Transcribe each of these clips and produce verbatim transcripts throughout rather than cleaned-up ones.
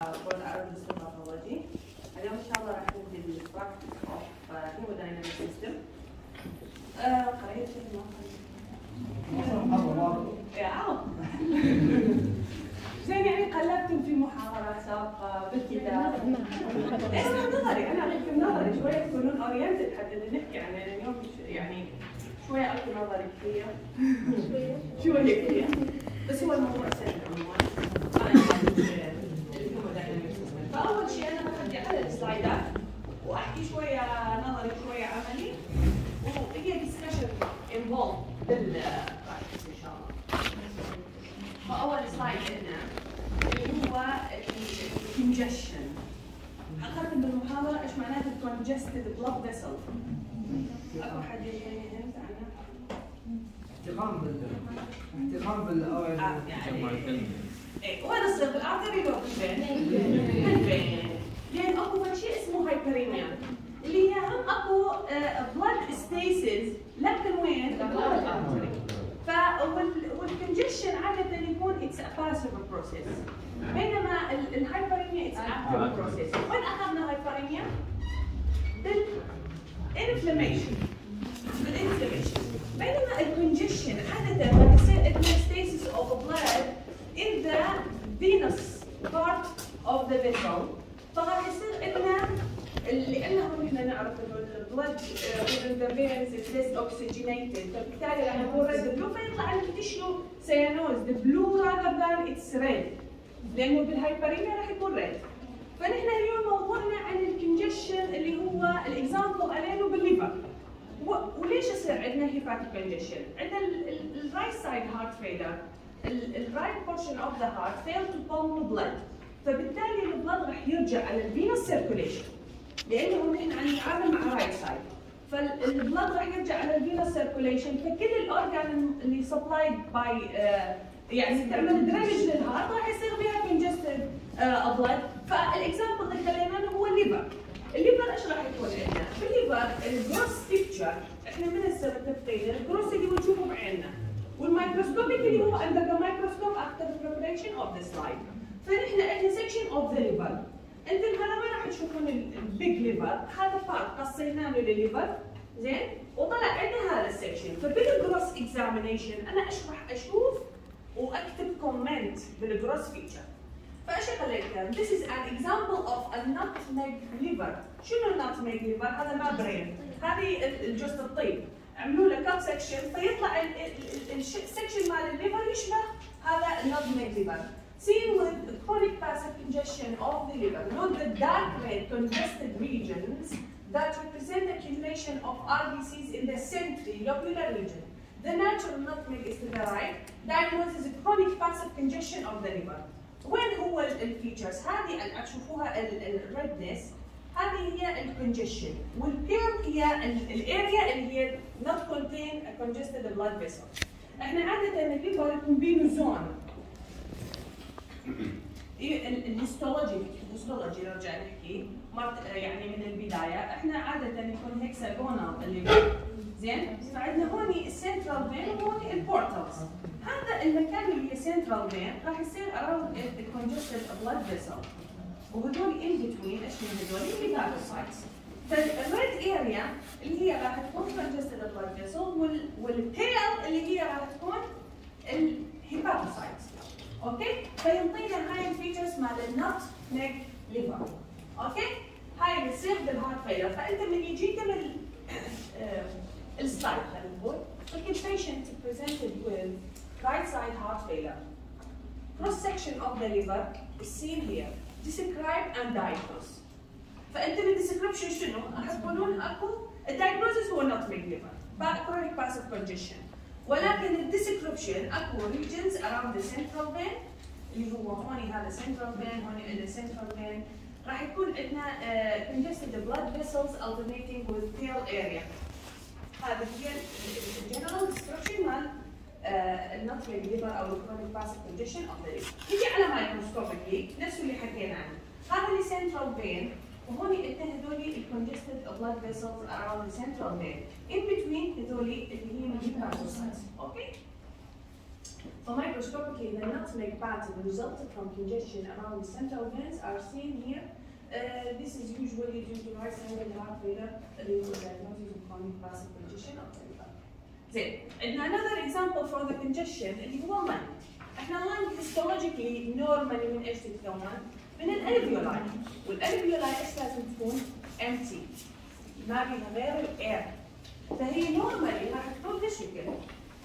for the Arabic pathology. اليوم إن شاء الله راح نبدأ بالpractice of hemodynamic system. قريت كلمة زين يعني قلبتم في محاضرات سابقة بالكتاب. اسمع نظري أنا أعطيكم نظري شوية تكونون أورينتد حتى نحكي عن اليوم يعني شوية أكو نظري كثير. شوية كثير. بس هو الموضوع سهل عموما. فأول شيء أنا بخلي على السلايدات وأحكي شوية نظري شوية عملي وهي ديسكشن انفولد بالبراكتس إن شاء الله. فأول سلايد عندنا اللي هو الكونجشن. أخذت بالمحاضرة إيش معناته congested blood vessel. أكو حد يفهم عنها؟ احتقان بال احتقان بالاوعيه يعني ايه وين يصير بالارتري لو بالفين؟ بالفين لان اكو شيء اسمه هايبريميا اللي هي هم اكو بلاد ستيسز لكن وين؟ بالارتري فالكونجشن عاده يكون اتس ا باسيف بروسيس بينما الهايبريميا اتس اكتيف بروسيس. وين اخذنا هايبريميا؟ بالانفلاميشن بالانفلاميشن بينما الكونجشن عادة راح يصير عندنا stasis of blood in the venous part of the vessel فراح يصير عندنا لأنه نحن نعرف إنه البلد within the veins is less oxygenated فبالتالي راح يكون red blue فيطلع عندك تشيو سيانوز the blue rather than it's red لأنه بالهايبريميا راح يكون red. فنحن اليوم موضوعنا عن الكونجشن اللي هو الإكزامبل عليه بالليفر. وليش يصير عندنا هيباتيك كونجشن؟ عندنا الرايت سايد هارت فيلر، الرايت بورشن اوف ذا هارت فيل تو بامب بلد، فبالتالي البلد راح يرجع على الفينوس سيركوليشن، لانه نحن عم نتعامل مع رايت سايد، فالبلد راح يرجع على الفينوس سيركوليشن، فكل الاورجان اللي سبلايد باي يعني تعمل درينج للهارت راح يصير بها كونجستد بلد، فالاكزامبل اللي خليناه هو الليفر. الليفر ايش راح يكون عندنا؟ بالليفر الجروس بيكتشر احنا من هسه متفقين الجروس اللي بنشوفه بعيننا والمايكروسكوبيك اللي هو اندر ذا مايكروسكوب افتر ذا بريبريشن اوف ذا سلايد. فنحن عندنا سكشن اوف ذا ليفر. انتم هلا وين راح تشوفون البيج ليفر؟ هذا بارت قصيناه له للليفر زين وطلع عندنا هذا السكشن. فبالجروس اكزامينيشن انا اشرح اشوف واكتب كومنت بالجروس فيتشر. فايش خليت لكم؟ This is an example of a nutmeg liver. شنو النutmeg liver؟ هذا ما برين، هذه الجزء الطيب. عملوا له كات سكشن فيطلع السكشن مال الليفر يشبه هذا النutmeg liver. Seen with chronic passive congestion of the liver, note the dark red congested regions that represent accumulation of R B Cs in the centrilobular region. The natural nutmeg is to the right. Diagnosis is chronic passive congestion of the liver. وين هو الفيتشرز؟ هذه اللي تشوفوها الريدنس هذه هي الكونجشن والبيل هي الاريا اللي هي not contain a congested blood vessel. احنا عادة الليفر يكون بينه زون. الهيستولوجي الهيستولوجي نرجع نحكي يعني من البداية احنا عادة يكون هيكساجونال الليفر زين؟ فعندنا هون السنترال فين وهون البورتالز. هذا المكان اللي هي سنترال فين راح يصير around the congested blood vessel. وهذول in between ايش من هذول؟ الهيباتوسايتس. فالريد اريا اللي هي راح تكون congested blood vessel والتيل اللي هي راح تكون الهيباتوسايتس. اوكي؟ فينطينا هاي الفيتشرز مال النت نيك ليفر. اوكي؟ هاي اللي تصير بالهارت فيلر، فانت من يجيك من السلايد خلينا نقول look at patient presented with right side heart failure. Cross section of the liver is seen here. Describe and diagnose. فأنت بالديسكربشن شنو؟ راح تقولون اكو الدايجنوزس هو nutmeg liver chronic passive congestion ولكن الديسكربشن اكو regions around the central vein اللي هو هون هذا central vein هون عندنا central vein راح يكون عندنا uh, congested blood vessels alternating with tail area. هذا هي الجنرال ديسكربشن مال النutmeg liver او الكرونيك باسيف كونجشن اوف ذا ليفر. نجي على مايكروسكوبيكلي نفس اللي حكينا عنه. هذا اللي سنترال فين وهون عندنا هذولي الكونجستد بلاد فيسلز اراوند ذا سنترال فين. ان بتوين هذولي اللي هي الهيباتوسايتس. اوكي؟ So microscopically, the nutmeg pattern resulted from congestion around the central veins are seen here. Uh, this is usually due to right-sided heart failure, اللي هو diagnosis of chronic passive congestion of the liver. زين، عندنا another example for the congestion اللي هو lung. احنا lung histologically normally من ايش تتكون؟ من الالفيولاي، والالفيولاي ايش لازم تكون؟ empty. ما فيها غير الاير. فهي normally راح تكون بالشكل.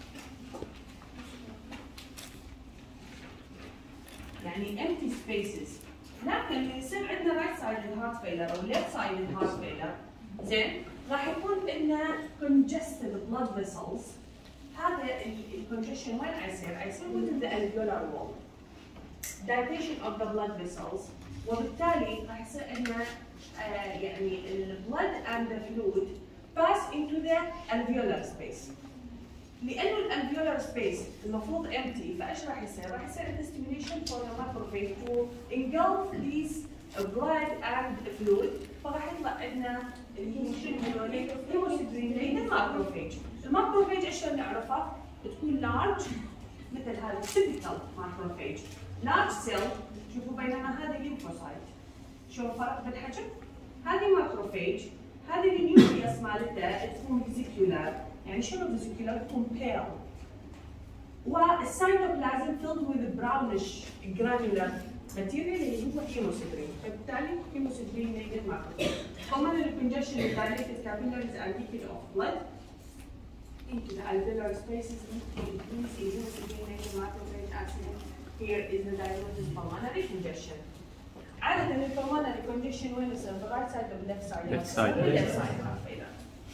يعني empty spaces. لكن اللي يصير عندنا right sided heart failure او left sided heart failure زين راح يكون عندنا congested blood vessels. هذا الcongestion وين حيصير؟ حيصير within the alveolar wall. Dilatation of the blood vessels وبالتالي راح يصير عندنا آه يعني ال blood and the fluid pass into the alveolar space. لأنه الالفيولار سبيس المفروض empty فايش راح يصير؟ راح يصير عندنا stimulation for the macrophage to engulf these blood and fluid فراح يطلع عندنا اللي هي شنو هذول؟ هيموسيدرينيتد macrophage. الماكروفيج ايش نعرفها؟ تكون large مثل هذا typical macrophage. large cell شوفوا بينما هذه ليمفوسايت. شوفوا الفرق بالحجم؟ هذه macrophage هذه النيوكليوس مالتها تكون فيزيكولار. يعني شنو فيزيكولار؟ تكون بيل. والسيتوبلازم filled with brownish granular material اللي هو هيموسيدرين، فبالتالي هيموسيدرينيتد macrophage. Commonly congestion with dilated capillaries and leakage of blood into the alveolar spaces increase in hemosidenated macrophage accident. Here is the diagnosis of pulmonary congestion. عادة الpulmonary congestion وين يصير؟ the right side or left side? Left side. left side heart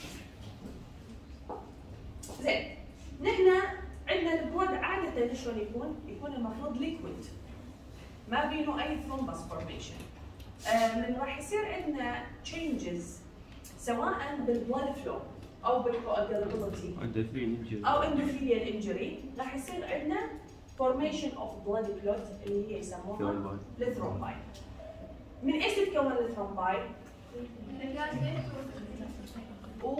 زين، نحن عندنا البلود عادة شلون يكون؟ يكون المفروض ليكويد. ما بينه أي ثرومبس فورميشن. آه من راح يصير عندنا changes سواء بالبلود فلو أو بالكواجولابيلتي أو endothelial injury راح يصير عندنا formation of blood clot اللي هي يسموها الثرومباي. من ايش تتكون الثرومباي؟ و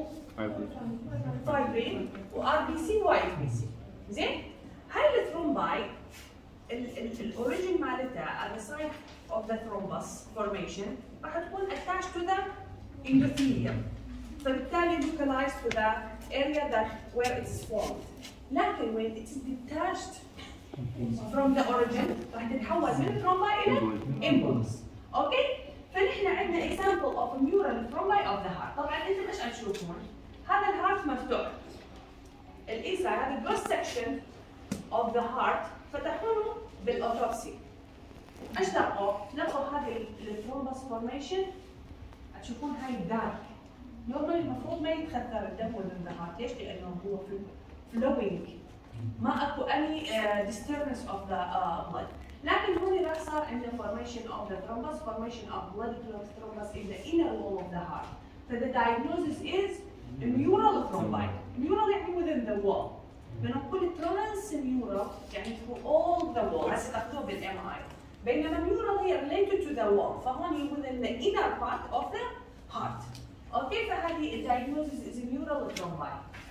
فايبرين وار بي سي واي بي سي. زين؟ هاي الثرومباي الاوريجن مالتها at the site of the thrombus formation راح تكون attached to the endothelium. فبالتالي localized to the area that where it's formed. لكن when it is detached from the origin راح تتحول من ثرومباي الى impulse. اوكي؟ فنحن عندنا example of neural thrombi of the heart. طبعا انتم ايش تشوفون؟ هذا الهارت مفتوح. الإيسا هذا cross section of the heart فتحونه بالاوتوبسي. ايش لقوا؟ لقوا هذه الثرومبس فورميشن تشوفون هاي الدار. نورمالي المفروض ما يتخثر الدم within the heart، ليش؟ لأنه هو flowing. ما اكو any uh, disturbance of the uh, blood. لكن هون راح صار عندنا formation of the thrombus, formation of blood clot thrombus in the inner wall of the heart. So the diagnosis is neural thrombi. Neural يعني within the wall. بنقول transmural يعني through all the wall. هسه تاخذوه بالام اي. بينما neural هي related to the wall، فهون within the inner part of the heart. اوكي، فهذه diagnosis is neural thrombi.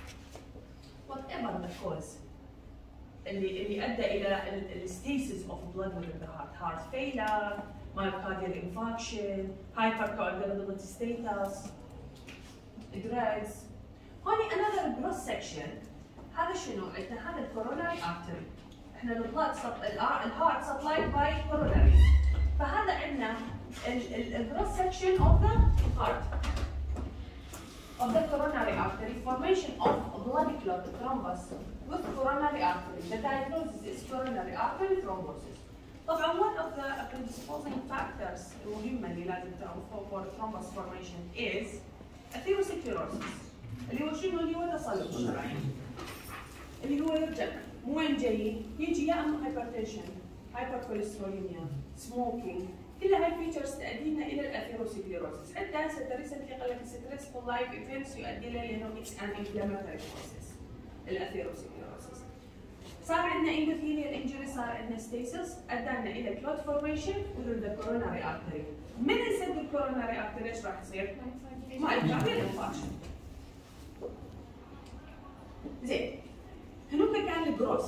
Whatever the cause. اللي اللي ادى الى الستيسيس اوف بلود within the heart، heart failure، myocardial infarction، hypercoagulability status، drugs. هون another cross section. هذا شنو؟ عندنا هذا الكوروناري artery. احنا البلد الهارت supplied by coronary. فهذا عندنا الكروس section of the heart. Of the coronary artery, formation of blood clot thrombus with coronary artery. The diagnosis is coronary artery thrombosis. طبعا one of the predisposing factors المهمة اللي لازم تعرفوها for thrombus formation is atherosclerosis. اللي هو شنو؟ اللي هو تصلب الشرايين. اللي هو يرجع مو وين جاي؟ يجي يا اما hypertension، hypercholesterolemia، smoking. كل هاي الفيتشرز تؤدينا الى الاثيروسكليروسيس. انت هسه ريسنتلي قال لك ستريسفول لايف ايفنتس يؤدي لانه اتس ان انفلاماتوري بروسيس الاثيروسكليروسيس. صار عندنا اندوثيليال انجري، صار عندنا ستيسس، ادانا الى كلوت فورميشن within the coronary artery. من يسد الكوروناري ارتري ايش راح يصير؟ مايوكارديال انفاركشن. زين، هنوك كان الجروس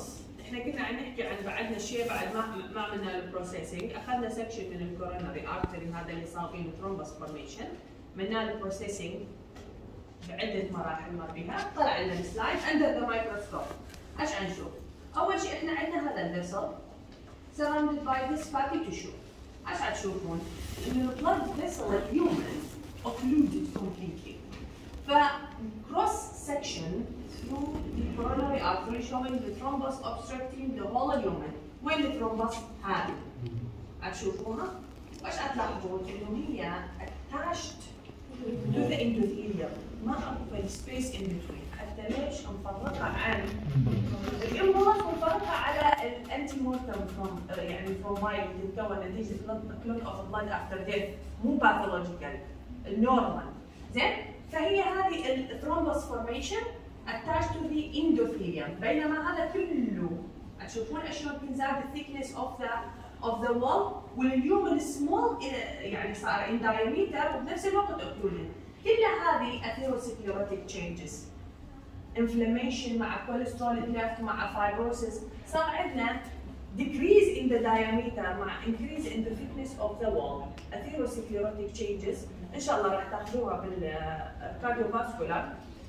احنا كنا عم نحكي عن بعدنا شيء بعد ما ما عملنا البروسيسنج، اخذنا سكشن من الكوروناري ارتري هذا اللي صار فيه ثرومبس فورميشن، عملنا له بروسيسنج بعده مراحل مر بها، طلع لنا السلايد اندر ذا مايكروسكوب. ايش حنشوف؟ اول شيء احنا عندنا هذا الفيسل surrounded by this fatty tissue. ايش حتشوفون؟ انه البلد فيسل الهيومن occluded completely. ف cross section through the coronary artery showing the thrombus obstructing the whole lumen. وين الثرومبس؟ هذه. حتشوفوها؟ وايش حتلاحظون؟ انه هي attached to the endothelium. ما اكو space in between. حتى ليش؟ مفرقة عن الامبولس مفرقة على الانتي مورتم فروم يعني فرومايل اللي تتكون نتيجة clot of blood after death، مو باثولوجيكال، النورمال. زين؟ فهي هذه الثرومبس فورميشن attached to the endothelium، بينما هذا كله تشوفون شلون تنزاد الثيكنس of the of the wall، واليوم السمول يعني صار in diameter وبنفس الوقت occluded. كل هذه atherosclerotic changes، inflammation مع cholesterol left مع fibrosis، صار عندنا decrease in the diameter مع increase in the thickness of the wall. atherosclerotic changes ان شاء الله راح تاخذوها بالكارديوفاسكولار.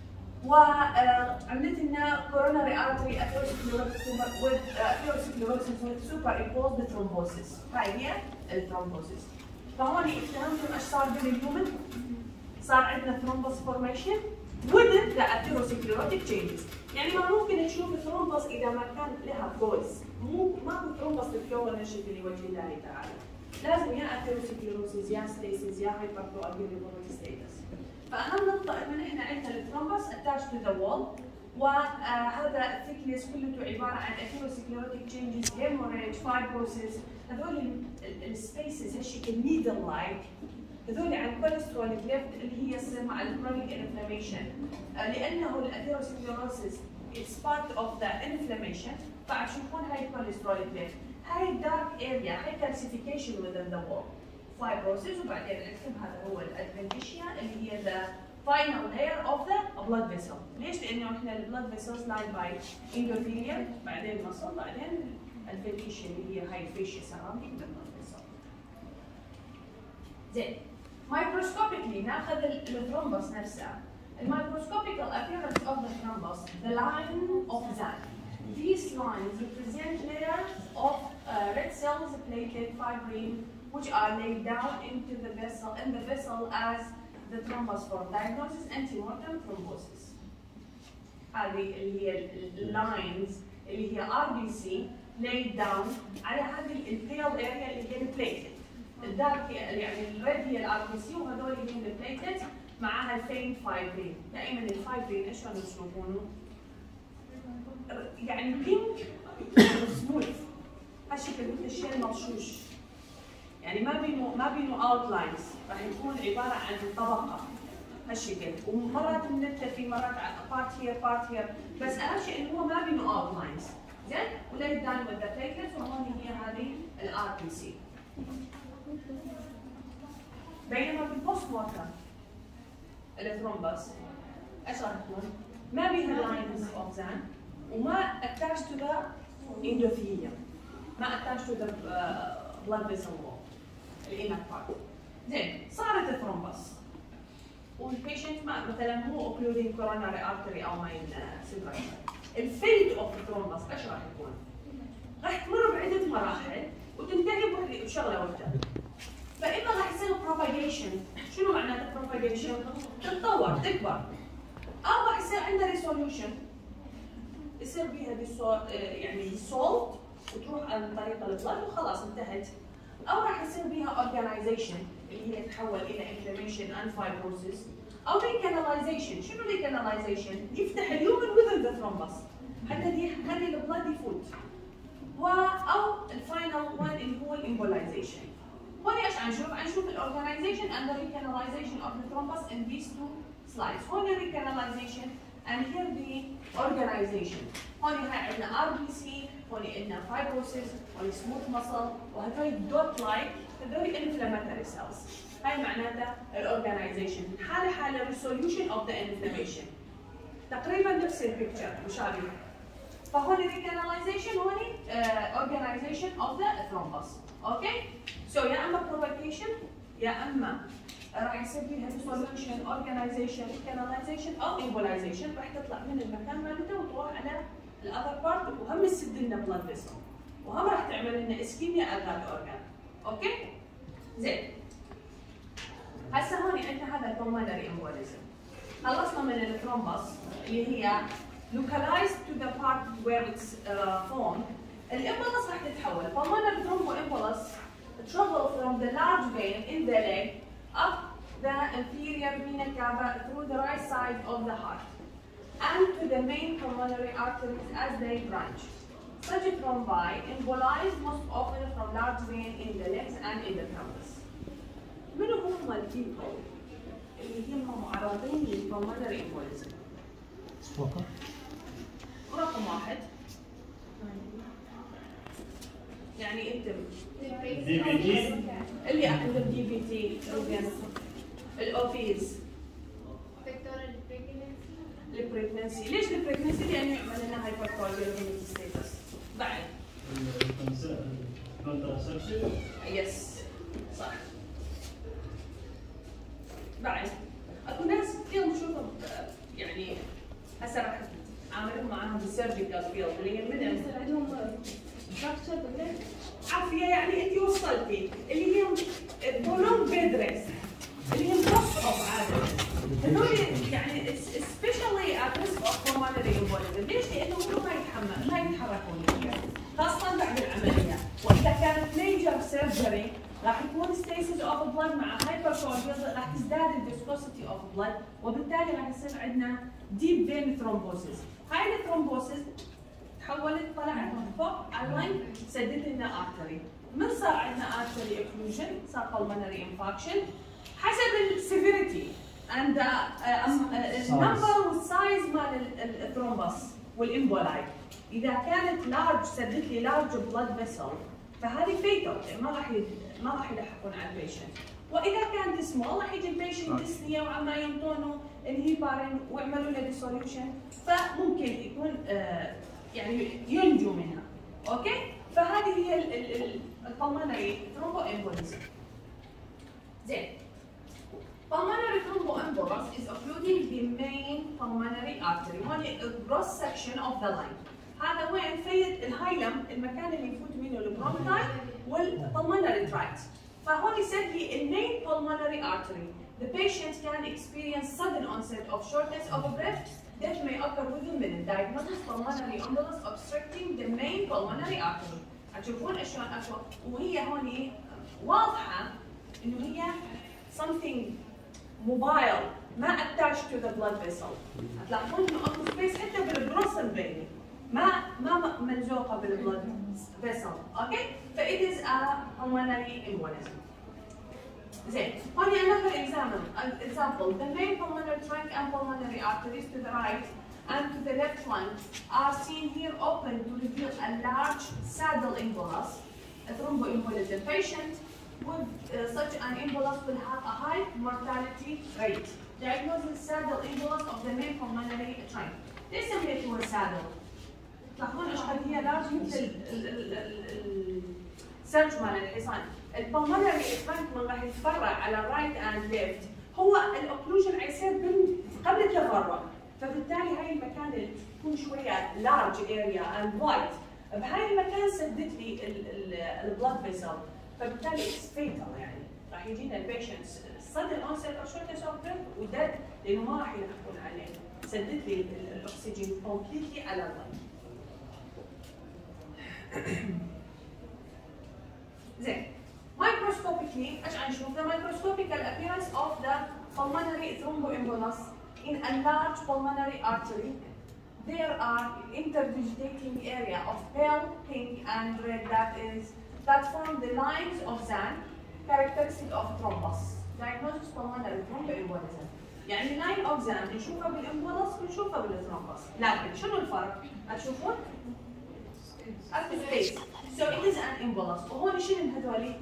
وعملت لنا coronary artery atherosclerosis with atherosclerosis with superimposed thrombosis. هاي هي الثرومبوسيس. فهون افتهمتم ايش صار بالهيومن؟ صار عندنا ثرومبوس فورميشن within the atherosclerotic changes. يعني ما ممكن تشوف ثرومبوس اذا ما كان لها كوز، مو ماكو ثرومبوس تتكون بالشكل لوجه الله تعالى. لازم يا atherosclerosis يا ستيسيس يا hypercoagulability status. فأهم نقطة إنه نحن عندنا الثرومبس attached to the wall، وهذا الثيكنس كله عبارة عن atherosclerotic changes، hemorrhage، fibrosis، هذول السبيسز هالشكل needle like، هذول عن كوليسترول ليفت اللي هي تصير مع الكرونيك انفلاميشن، لأنه الاتيروسكليروسيس it's part of the inflammation، فعشوفون هاي الكوليسترول ليفت، هاي الدارك اريا، هاي calcification within the wall. fibrosis، وبعدين نكتب هذا هو الادفنتيشيا اللي هي the final layer of the blood vessel. ليش؟ لأنه احنا البلد vessels lined by endothelium، بعدين muscle، بعدين الادفنتيشيا اللي هي هاي fascia surrounding the blood vessel. زين. microscopically ناخذ الثرومبس نفسها. المicroscopical appearance of the thrombus, the line of Zahn. These lines represent layers of uh, red cells, platelet, fibrin, which are laid down into the vessel in the vessel as the thrombus form. Diagnosis antemortem thrombosis. هذه اللي هي lines اللي هي R B C laid down على هذه البيل area اللي هي البليتلت. الدارك يعني الريد هي الار بي سي وهذول اللي هم البليتلت معاها الفين فايبرين. دائما الفايبرين ايش كانوا يشوفونه؟ يعني بينك سموث هالشكل مثل الشيء المرشوش، يعني ما بينه ما بينه اوتلاينز، راح يكون عباره عن طبقه هالشكل، ومرات بنكتفي مرات بارت هير بارت هير، بس اهم شيء انه هو ما بينه اوتلاينز. زين؟ وليد داون وذ ذا بليتلتس، وهون هي هذه الار بي سي. بينما بالبوست مورتم الثرومبس ايش راح تكون؟ ما بيها لاينز اوف زان، وما attached to the endothelium، ما attached to the uh, blood vessel wall الانر بارت. زين، صارت الثرومبس والبيشنت ما مثلا مو occluding coronary artery او ماين سيبريشن. الفيت اوف الثرومبس ايش راح يكون؟ راح تمر بعده مراحل وتنتهي بشغله واحده. فاما راح يصير propagation، شنو معناته propagation؟ تتطور تكبر، او راح يصير عندها resolution، يصير بيها يعني salt وتروح عن طريق البلد وخلاص انتهت، او راح يصير بيها organization اللي هي تتحول الى inflammation and fibrosis، او recanalization. شنو recanalization؟ يفتح اليومن within the thrombus حتى يخلي البلد يفوت، و او الفاينل وان اللي هو الامبولايزيشن. هون ايش حنشوف؟ حنشوف الاورجنايزيشن and the recanalization of the thrombus in these two slides. هون recanalization and here the organization. هون هاي عندنا ار بي سي، هون عندنا fibrosis، هون smooth muscle، وهذول دوت لايك هذول inflammatory cells. هاي معناتها الاورجنايزيشن. حاله حاله resolution of the inflammation. تقريبا نفس البيكتشر مشابه. فهون recanalization هون uh, organization of the thrombus. اوكي؟ سو so, يا اما provocation يا اما راح يصير فيها dissolution, organization, recanalization او embolization راح تطلع من المكان مالته وتروح على الاذر بارت وهم تسد لنا بلاد فيسل وهم راح تعمل لنا اسكيميا على هذا الاورجان. اوكي؟ زين. هسه هون عندنا هذا البلمونري امبوليزم. خلصنا من الثرومبس اللي هي localized to the part where it's uh, formed. الامبولس راح تتحول. pulmonary thromboembolus travel from the large vein in the leg up the inferior vena cava through the right side of the heart and to the main pulmonary arteries as they branch. Such thrombi embolize most often from large vein in the legs and in the pelvis. منو هم البيبل اللي هم معرضين للبلمونري امبوليزم؟ رقم واحد يعني انت دي بي تي اللي عندهم دي بي تي الاوبيز البريجنسي. ليش البريجنسي؟ لانه يعمل لنا هايبركارديومينيك ستيتس. بعد كونتراسبشن يس صح. بعد اكو ناس كثير نشوفهم يعني هسه راح عاملهم معاهم بالسيرجيكال فيلد اللي هي من عندهم فراكشر بالليل عافيه يعني انت وصلتي اللي هي بولون بيد ريست اللي هي متصعب عاده هذول يعني سبيشالي ات ريسك اوف pulmonary embolism. ليش؟ لانه هم ما يتحمل ما يتحركون خاصه بعد العمليه واذا كانت ميجر سيرجري راح يكون ستيسيس اوف بلاد مع هايبركارديوم راح تزداد الفيسكوسيتي اوف بلاد وبالتالي راح يصير عندنا ديب فين ثرومبوسيس. هاي الثرومبوسيس تحولت طلعت من فوق على اللاين سدت لنا ارتري. من صار عندنا ارتري اوكلوجن صار pulmonary infarction حسب السيفيريتي and النمبر والسايز مال الثرومبس والامبولاي. اذا كانت لارج سدت لي لارج بلاد فيسل فهذه فيتال ما راح ما راح يلحقون على البيشنت. واذا كانت سمول راح يجي البيشنت ديسنيا وعما ينطونه الهيبارين ويعملوا له ديسوليوشن فممكن يكون آه يعني ينجو منها. اوكي؟ فهذه هي البلمونري ثرومبوامبوليزم. زين. Pulmonary thromboembolus is occluding the main pulmonary artery. هون cross section of the line. هذا وين فيد الهايلم المكان اللي يفوت منه البرونكاي والpulmonary tract. فهون يصير لي المين pulmonary artery. The patient can experience sudden onset of shortness of breath. Death may occur within minutes. Diagnosis pulmonary embolus obstructing the main pulmonary artery. هتشوفون شلون اكو وهي هون واضحه انه هي something mobile ما attached to the blood vessel. هتلاحظون انه اكو سبيس حتى بالبروسن بيني ما ما ملزوقه بالبلد vessel. اوكي؟ ف it is a pulmonary embolism. زين هون another example example the main pulmonary trunk and pulmonary arteries to the right and to the left lung are seen here open to reveal a large saddle embolus, a thromboembolism. Patient with uh, such an embolus will have a high mortality rate. Diagnosis saddle embolus of the main pulmonary trunk. ليش سميتوها saddle؟ تلاحظون ايش قد هي لارج مثل السرج مال الحصان. البلمونري ترانك من راح يتفرع على الرايت اند ليفت هو الاوكلوجن حيصير قبل التفرع فبالتالي هاي المكان اللي تكون شويه لارج اريا اند وايد بهاي المكان سدت لي البلاد فيسل فبالتالي اتس فيتال يعني راح يجينا البيشنتس صدر اونست او شورتنس اوف بريث وديد لانه ما راح يلحقون عليه سدت لي الاكسجين كومبليتلي على اللاين. زين microscopically ايش نشوف؟ the microscopical appearance of the pulmonary thromboembolus in a large pulmonary artery. There are interdigitating area of pale pink and red that is that form the lines of Zahn characteristic of thrombus. Diagnosis pulmonary thromboembolism. يعني line of Zahn نشوفها بالامبولس ونشوفها بالثرومبس، لكن شنو الفرق؟ هتشوفون؟ at the space. So it is an embolus. وهون شنو هذولي؟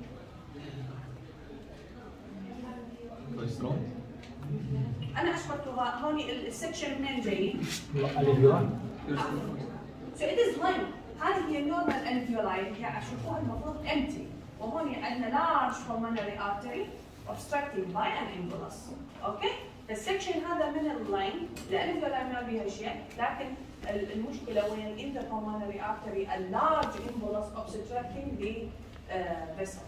أنا أشبكتها هون السكشن منين جاي؟ الالفيول. So So it is line. هذه هي normal alveoli اللي اشوفوها المفروض empty. وهون عندنا large pulmonary artery obstructed by an embolus. اوكي؟ السكشن هذا من اللاين الالفيولاي ما بيها شيء، لكن المشكله وين in the pulmonary artery a large embolus obstructing the uh, vessel.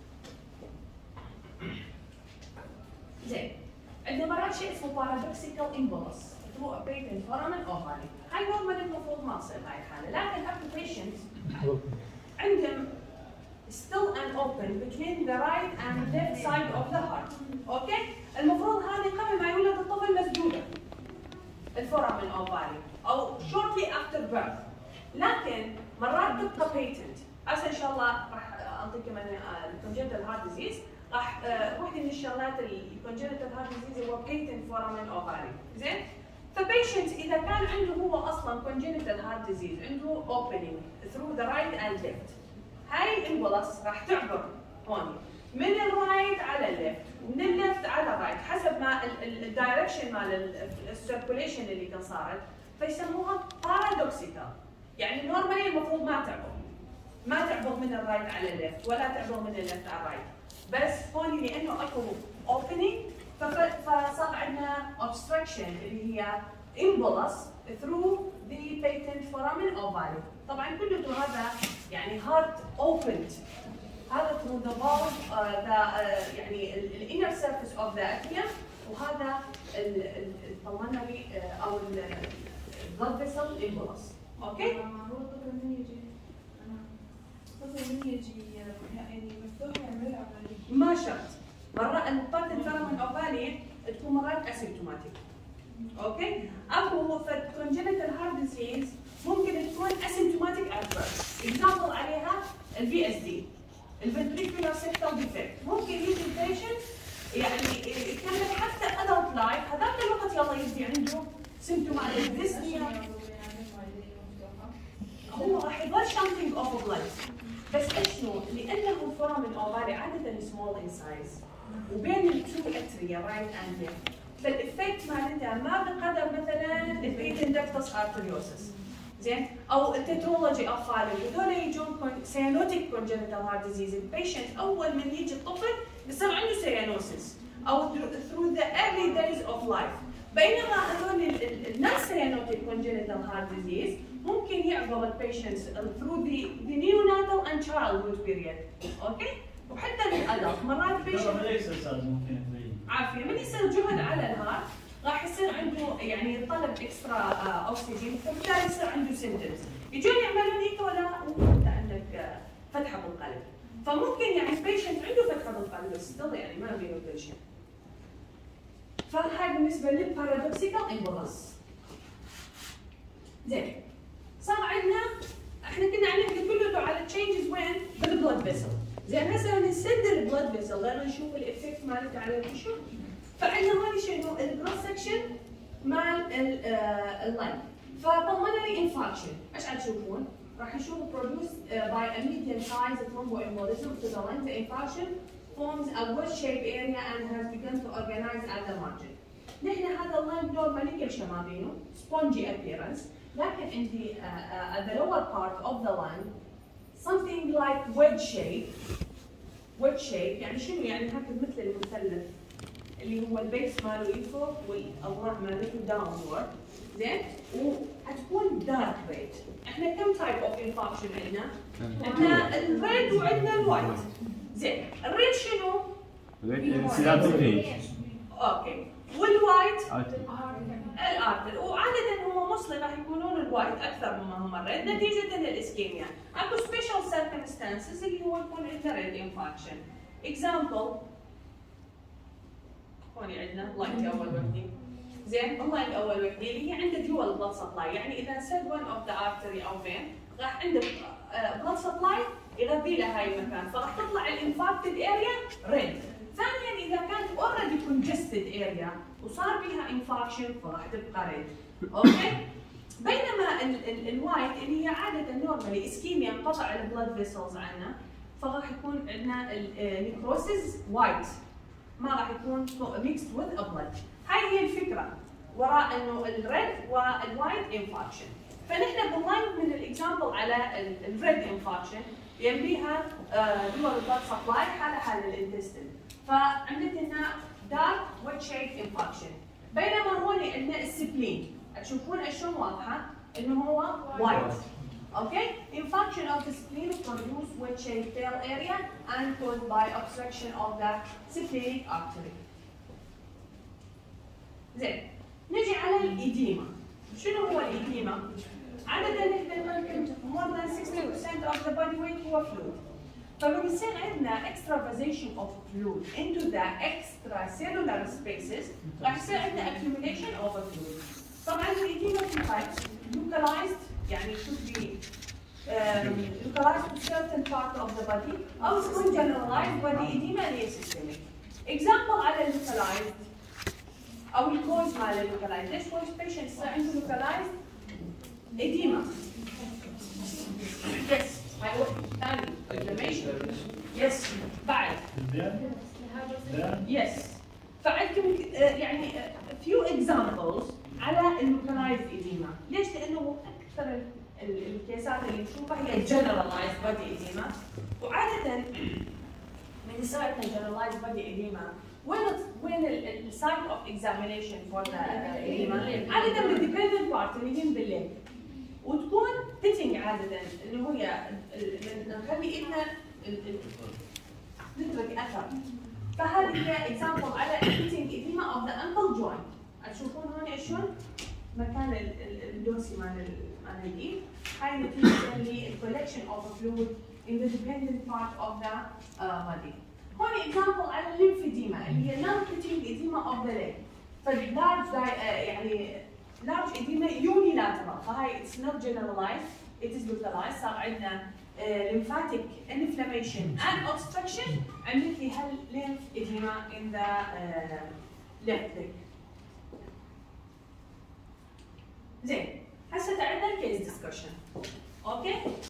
زين. عندنا مرات شيء اسمه paradoxical embolus through a patent foramen ovale. هاي نورمال المفروض ما تصير هاي الحاله، لكن اكو patients عندهم still an open between the right and left side of the heart. اوكي؟ المفروض هذه قبل ما يولد الطفل مسدوده. الفورامن اوفالي او shortly after birth. لكن مرات تبقى patent. هسه ان شاء الله راح اعطيكم انا الكونجنتال هارت ديزيز، راح واحده من الشغلات الكونجنتال هارت ديزيز هو patent foramen ovale. زين؟ فبيشنت اذا كان عنده هو اصلا congenital heart disease عنده opening through the right and left. هاي الامبولس راح تعبر هون من الرايت على الليفت ومن الليفت على الرايت حسب ما الدايركشن مال السيركوليشن اللي كان صارت، فيسموها بارادوكسيكال. يعني نورمالي المفروض ما تعبر ما تعبر من الرايت على الليفت ولا تعبر من الليفت على الرايت، بس هون لانه اكو اوبننج فصار عندنا obstruction اللي هي embolus through the patent foramen ovale. طبعا كله هذا يعني heart opened، هذا through the valve uh, the uh, يعني ال inner surface of the atrium، وهذا ال pulmonary uh, او ال blood vessel embolus. اوكي؟ هو الطفل من يجي الطفل من يجي يعني مفتوح يعمل عملية؟ ما شرط. مرات الباتنت foramen ovale تكون مرات اسيمتوماتيك. اوكي؟ اكو congenital heart disease ممكن تكون اسيمتوماتيك at birth. اكزامبل عليها البي اس دي، الفنتريكولار سيبتال ديفكت، ممكن يجي البيشنت يعني يكمل حتى adult life هذاك الوقت يلا يجي عنده سيمتوماتيك ديسنيا. هو راح يضل شانتنج اوف بلاد، بس شنو؟ لانه الفورامن اوفالي عاده سمول ان سايز وبين التو اتريا رايت اند ليفت، فالافكت مالتها ما بقدر مثلا البيتن دكتس ارتريوسس زين او التترولوجي اطفال هذول يجون سيانوتيك كونجنتال هارت ديزيز. البيشنت اول من يجي الطفل يصير عنده سيانوسيس او through the early days of life، بينما هذول الناس سيانوتيك كونجنتال هارت ديزيز ممكن يعبر البيشنت through the, the neonatal and childhood period. اوكي؟ وحتى الادلت مرات بيشنت عافيه من يصير جهد على الهارت راح يصير عنده يعني يطلب اكسترا اوكسجين، فبالتالي يصير عنده سيمتومز. يجون يعملون ايكو ولا انت عندك فتحه بالقلب، فممكن يعني البيشنت عنده فتحه بالقلب بس ستيل يعني ما بينه بيشنت. فهاي بالنسبه للبارادوكسيكال امبولس. زين صار عندنا احنا كنا عم نحكي كله على تشينجز وين؟ بالبلد فيسل. زين هسه نسد البلد فيسل لانه نشوف الايفكت مالته على التشو. فعندنا هون شنو؟ الكروس سكشن مال اللاين. فبلمونري انفاركشن، ايش عم تشوفون؟ راح نشوف produced uh, by a medium size thromboembolism to the lung. The infarction forms a wedge-shaped area and has begun to organize at the margin. نحن هذا اللاين نورمالي كل شيء ما بينه spongy appearance، لكن عندي uh, uh, at the lower part of the line something like wedge shape. wedge shape يعني شنو؟ يعني هكذا مثل المثلث اللي هو البيس ماله يفوق والاوراق مالته داونورد. زين؟ وحتكون دارك ريد. احنا كم تايب اوف انفاركشن عندنا؟ عندنا الريد وعندنا الوايت. زين، الريد شنو؟ الريد انسداد الريد. اوكي، والوايت الارتل، وعادة هم مسلم راح يكونون الوايت اكثر مما هم الريد نتيجة الاسكيميا. اكو سبيشال سيركمستانسز اللي هو يكون عندنا ريد انفاركشن. اكزامبل هون عندنا لاين اول وحده. زين اللاين اول وحده اللي هي عنده ديوال بلاد سبلاي، يعني اذا سد ون اوف ذا ارتري او فين راح عنده بلاد سبلاي يغذي له هاي المكان، فراح تطلع الانفاركتد اريا ريد. ثانيا اذا كانت اوريدي كونجستد اريا وصار بها انفاركشن فراح تبقى ريد. اوكي؟ بينما الوايت اللي هي عاده نورمالي اسكيميا انقطع البلاد فيسلز عنا، فراح يكون عندنا النيكروسيس وايت، ما راح يكون mixed with a blood. هاي هي الفكره وراء انه الريد والوايت انفاركشن. فنحن بنلاحظ من الاكزامبل على الريد انفاكشن يمليها دول البلد سبلاي حالة حال الانتستين. فعندنا هنا دارك ويت شيك انفاكشن، بينما هون عندنا السبلين تشوفون شلون واضحه انه هو وايت. اوكي؟ infarction of the spleen produce wedge shaped tail area and caused by obstruction of the splenic artery. زين، نجي على الإديمة. شنو هو الإديمة؟ عادة نحن more than sixty percent of the body weight هو fluid. فبيصير عندنا extravasation of fluid into the extracellular spaces، راح يصير عندنا accumulation of fluid. طبعا الإديمة في types localized يعني should be um, localized to certain part of the body أو تكون generalized body edema اللي هي systemic. example على localized أو الكوز مال localized. ليش most patients يصير عنده localized edema؟ yes. هاي ثاني inflammation. yes. بعد. yes. فعندكم يعني few examples على اللوكلايزد إديما. ليش؟ لأنه أكثر الكيسات اللي نشوفها هي generalized body edema، وعادة من يصير عندنا generalized body edema وين وين ال site of examination for the edema؟ عادة من dependent part اللي هم بالليل، وتكون pitting عادة إنه هي نخلي إيدنا نترك أثر. فهذه هي example على pitting edema of the ankle joint. تشوفون هون شلون مكان الدوسي مال مال الايد، هاي نتيجه للcollection of fluid in the dependent part of the uh, body. هون example على الليمفيديما اللي هي non-pitting edema of the leg. فاللارج يعني large edema unilateral، فهاي it's not generalized, it is localized. صار عندنا uh, lymphatic inflammation and obstruction عملت لي هال lymph edema in the uh, left leg. زين، هسه عندنا الكيس ديسكشن. اوكي؟